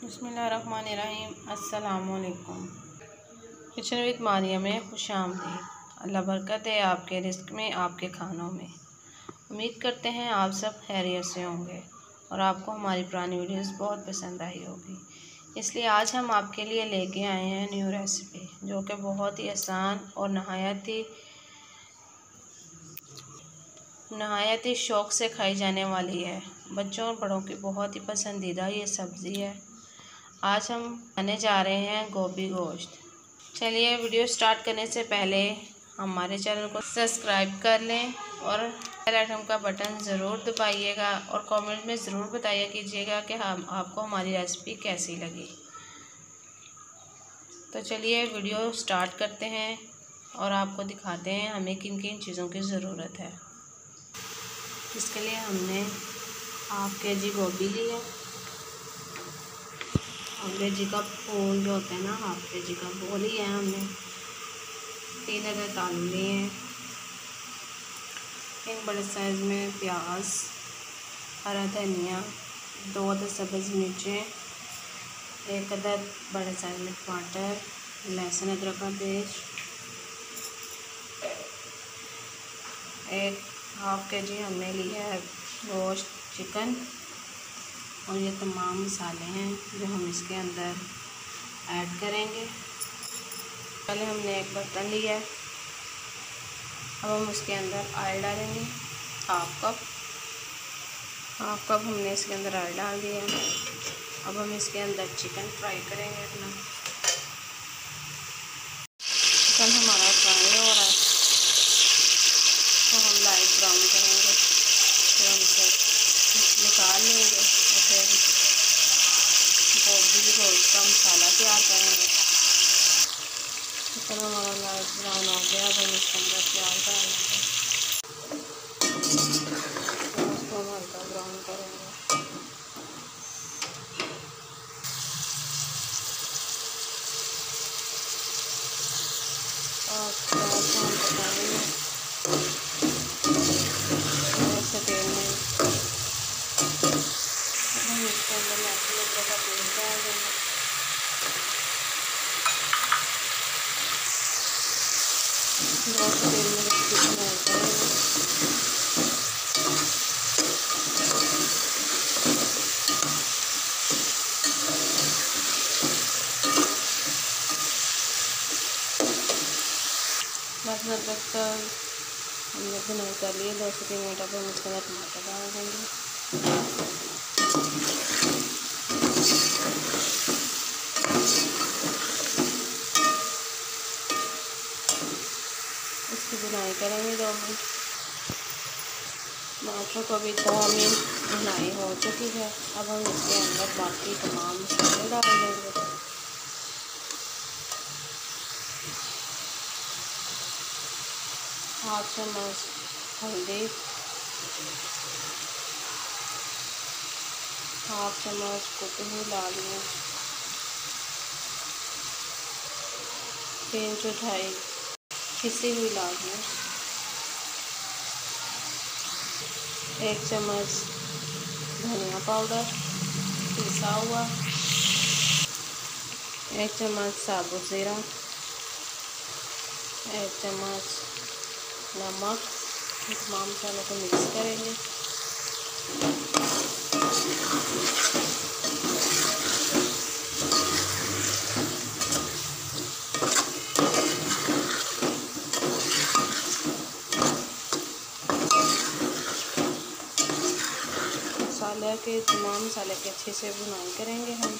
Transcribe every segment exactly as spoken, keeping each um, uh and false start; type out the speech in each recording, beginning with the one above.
बिस्मिल्लाहिर्रहमानिर्रहीम। अस्सलामुअलैकुम। Kitchen with Maria में खुश आमदीद। अल्लाह बरकत है आपके रिस्क में, आपके खानों में। उम्मीद करते हैं आप सब खैरियत से होंगे और आपको हमारी पुरानी वीडियोस बहुत पसंद आई होगी। इसलिए आज हम आपके लिए लेके आए हैं न्यू रेसिपी, जो कि बहुत ही आसान और नहायत ही नहायत ही शौक़ से खाई जाने वाली है। बच्चों और बड़ों की बहुत ही पसंदीदा ये सब्ज़ी है। आज हम बनाने जा रहे हैं गोभी गोश्त। चलिए वीडियो स्टार्ट करने से पहले हमारे चैनल को सब्सक्राइब कर लें और बेल आइकन का बटन ज़रूर दबाइएगा और कमेंट में ज़रूर बताइए कीजिएगा कि हम आपको हमारी रेसिपी कैसी लगी। तो चलिए वीडियो स्टार्ट करते हैं और आपको दिखाते हैं हमें किन किन चीज़ों की ज़रूरत है। इसके लिए हमने हाफ के जी गोभी ली है, हाफ के जी का फूल जो होता है ना, हाफ के जी का वो लिया है हमने। तीन अदद आलू लिए हैं, एक बड़े साइज़ में प्याज, हरा धनिया, दो अदद सब्ज़ मिर्चें, एक अदद बड़े साइज़ में टमाटर, लहसुन अदरक का पेस्ट, एक हाफ के जी हमने लिया है गोश्त चिकन, और ये तमाम मसाले हैं जो हम इसके अंदर ऐड करेंगे। पहले हमने एक बर्तन लिया है, अब हम उसके अंदर ऑयल डालेंगे। हाफ कप हाफ कप हमने इसके अंदर ऑयल डाल दिया है। अब हम इसके अंदर चिकन फ्राई करेंगे। अपना चिकन हमारा फ्राई हो रहा है, तो हम लाइट ब्राउन करेंगे, फिर हम इसे निकाल लेंगे और फिर गोभी गोश्त का मसाला तैयार करेंगे। चिकन हमारा लाइट ब्राउन हो गया, अब हम इसके अंदर प्याज डालेंगे, तो उसको हम हल्का ब्राउन करेंगे। और प्याज को हम पकाएंगे ऐसे तेल में। हम इसके अंदर लहसुन अदरक का पेस्ट डाल देंगे, बहुत तेल में इसकी भुनाई करेंगे। लहसुन अदरक का हमने भुनाई कर लिए दो से तीन मिनट। अब हम इसके अंदर टमाटर डाल देंगे, इसकी भुनाई करेंगे दो मिनट। टमाटर को भी दो मिनट भुनाई हो चुकी है। अब हम इसके अंदर बाकी तमाम मसाले डाल देंगे। हाफ चम्मच हल्दी, हाफ चम्मच कुटी हुई लाल मिर्च, तीन चौथाई पिसी हुई लाल मिर्च, एक चम्मच धनिया पाउडर पिसा हुआ, एक चम्मच साबुत ज़ीरा, एक चम्मच नमक। तमाम मसालों को मिक्स करेंगे। मसाले के तमाम मसाले के अच्छे से भुनाई करेंगे हम।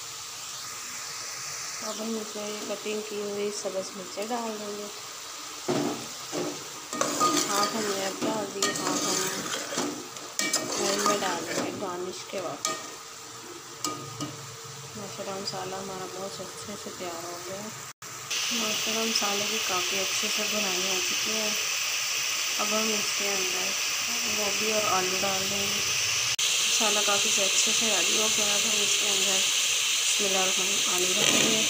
अब हम इसमें कटिंग की हुई सब्ज़ मिर्चें डाल देंगे। हाफ हमने अब डाल दिए, हाफ हम ऑयल में डाल देंगे गार्निश के बाद। माशाल्लाह मसाला हमारा बहुत अच्छे से तैयार हो गया है। माशाल्लाह मसाले की काफ़ी अच्छे से भुनाई हो चुकी है। अब हम इसके अंदर गोभी और आलू डाल देंगे। मसाला काफ़ी से अच्छे से रेडी हो गया। अब हम इसके अंदर बिस्मिल्लाह आलू रखेंगे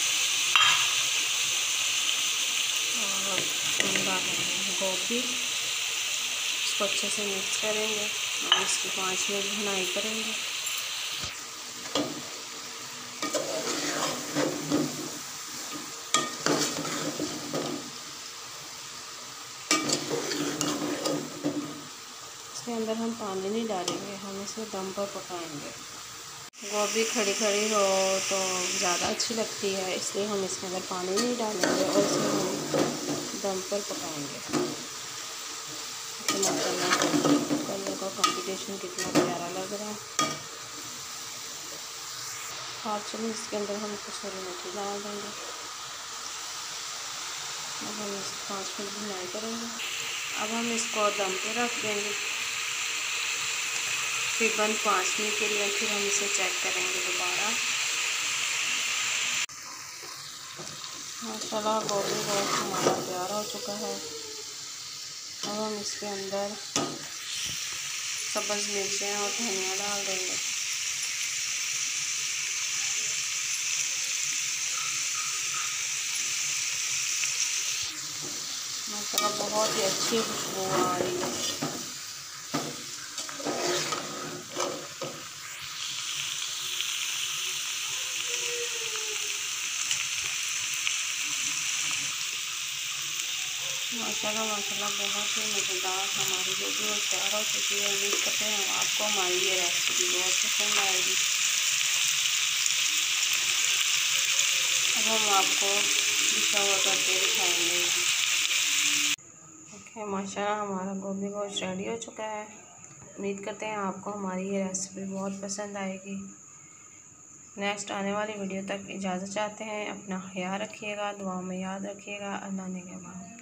और हम डालेंगे गोभी। इसको अच्छे से मिक्स करेंगे और इसकी पाँच मिनट भुनाई करेंगे। अंदर हम पानी नहीं डालेंगे, हम इसे दम पर पकाएंगे। गोभी खड़ी खड़ी हो तो ज़्यादा अच्छी लगती है, इसलिए हम इसके अंदर पानी नहीं डालेंगे और इसे हम दम पर पकाएंगे। कलर का कॉम्बिनेशन कितना प्यारा लग रहा है। और चलिए इसके अंदर हम कसूरी मेथी डाल देंगे। अब हम इस पाँच मिनट भुनाई करेंगे। अब हम इसको दम पे रख देंगे तकरीबन पाँच मिनट के लिए, फिर हम इसे चेक करेंगे दोबारा। माशाल्लाह गोभी बहुत हमारा तैयार हो चुका है। अब हम इसके अंदर सब्ज़ मिर्चें और धनिया डाल देंगे। माशाल्लाह बहुत ही अच्छी खुशबू आ रही है। माशाल्लाह माशाल्लाह बहुत ही मज़ेदार हमारी गोभी और तैयार हो चुकी है। उम्मीद करते हैं आपको हमारी ये रेसिपी बहुत पसंद आएगी। अब हम आपको डिशा हुआ करके दिखाएंगे। ओके, माशाल्लाह हमारा गोभी गोश्त रेडी हो चुका है। उम्मीद करते हैं आपको हमारी ये रेसिपी बहुत पसंद आएगी। नेक्स्ट आने वाली वीडियो तक इजाज़त चाहते हैं। अपना ख्याल रखिएगा, दुआ में याद रखिएगा। अल्लाह ने के बाद।